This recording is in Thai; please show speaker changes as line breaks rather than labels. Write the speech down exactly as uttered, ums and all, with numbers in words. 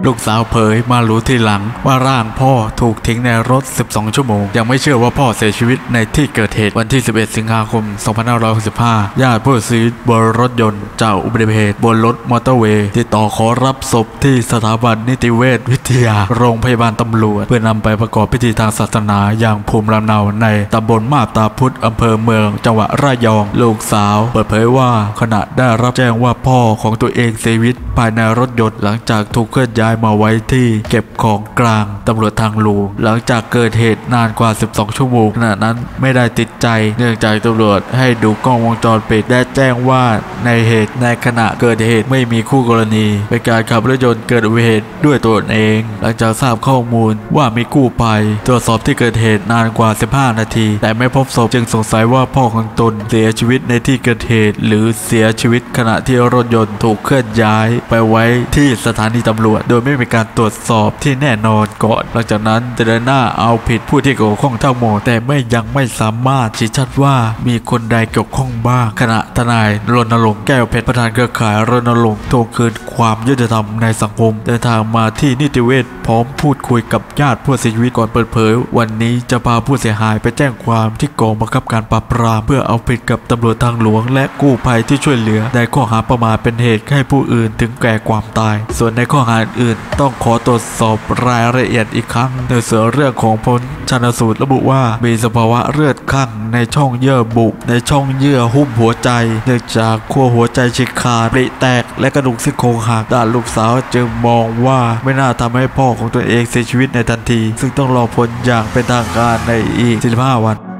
ลูกสาวเผยมารู้ทีหลังว่าร่างพ่อถูกทิ้งในรถสิบสองชั่วโมงยังไม่เชื่อว่าพ่อเสียชีวิตในที่เกิดเหตุวันที่สิบเอ็ดสิงหาคมสองพันห้าร้อยหกสิบห้าญาติผู้เสียชีวิตบนรถยนต์จากอุบัติเหตุบนรถมอเตอร์เวย์ติดต่อขอรับศพที่สถาบันนิติเวชวิทยาโรงพยาบาลตำรวจเพื่อนำไปประกอบพิธีทางศาสนาอย่างภูมิลำเนาในตำบลมาบตาพุธอำเภอเมืองจังหวัดระยองลูกสาวเปิดเผยว่าขณะได้รับแจ้งว่าพ่อของตัวเองเสียชีวิตภายในรถยนต์หลังจากถูกเคลื่อนย้ายมาไว้ที่เก็บของกลางตำรวจทางหลวงหลังจากเกิดเหตุนานกว่าสิบสองชั่วโมงขณะนั้นไม่ได้ติดใจเนื่องจากตำรวจให้ดูกล้องวงจรปิดและแจ้งว่าในเหตุในขณะเกิดเหตุไม่มีคู่กรณีเป็นการขับรถยนต์เกิดอุบัติเหตุด้วยตัวเองหลังจากทราบข้อมูลว่ามีกู้ภัยตรวจสอบที่เกิดเหตุนานกว่าสิบห้านาทีแต่ไม่พบศพจึงสงสัยว่าพ่อของตนเสียชีวิตในที่เกิดเหตุหรือเสียชีวิตขณะที่รถยนต์ถูกเคลื่อนย้ายไปไว้ที่สถานีตำรวจโดยไม่มีการตรวจสอบที่แน่นอนก่อนหลังจากนั้นจะเดินหน้าเอาผิดผู้ที่เกี่ยวข้องทั้งหมดแต่ไม่ยังไม่สามารถชี้ชัดว่ามีคนใดเกี่ยวข้องบ้างขณะทนายรณรงค์แก้วเพชรประธานเครือข่ายรณรงค์ทวงคืนความยุติธรรมในสังคมเดินทางมาที่นิติเวชพร้อมพูดคุยกับญาติผู้เสียชีวิตก่อนเปิดเผยวันนี้จะพาผู้เสียหายไปแจ้งความที่กองบังคับการปราบปรามเพื่อเอาผิดกับตำรวจทางหลวงและกู้ภัยที่ช่วยเหลือในข้อหาประมาทเป็นเหตุให้ผู้อื่นถึงแก่ความตายส่วนในข้อหาอื่นต้องขอตรวจสอบรายละเอียดอีกครั้งในส่วนเรื่องของผลชันสูตรระบุว่ามีสภาวะเลือดคั่งในช่องเยื่อบุในช่องเยื่อหุ้มหัวใจเนื่องจากขั้วหัวใจฉีกขาดปริแตกและกระดูกซี่โครงหักด้านลูกสาวจึงมองว่าไม่น่าทำให้พ่อของตัวเองเสียชีวิตในทันทีซึ่งต้องรอผลอย่างเป็นทางการในอีกสิบห้าวัน